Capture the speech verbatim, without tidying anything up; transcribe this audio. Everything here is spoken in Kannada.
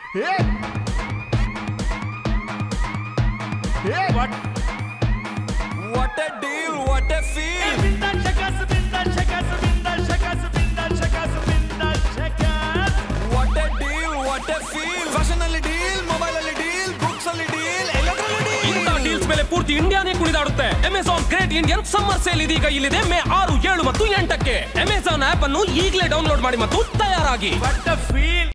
What? What a deal! What a feel! Binda shakas, binda shakas, binda shakas, binda shakas, binda shakas. What a deal! What a feel! Fashion alli deal, mobile alli deal, books alli deal, electronic deal. ಇಂಥ ಡೀಲ್ಸ್ ಮೇಲೆ ಪೂರ್ತಿ ಇಂಡಿಯಾನೇ ಕುಣಿದಾಡುತ್ತೆ. Amazon great Indian summer sale ಇದೀಗ ಇಲ್ಲಿದೆ ಮೇ ಆರು ಏಳು ಮತ್ತು ಎಂಟಕ್ಕೆ. ಅಮೆಜಾನ್ ಆಪ್ ಅನ್ನು ಈಗಲೇ ಡೌನ್ಲೋಡ್ ಮಾಡಿ ಮತ್ತು ತಯಾರಾಗಿ. What a feel!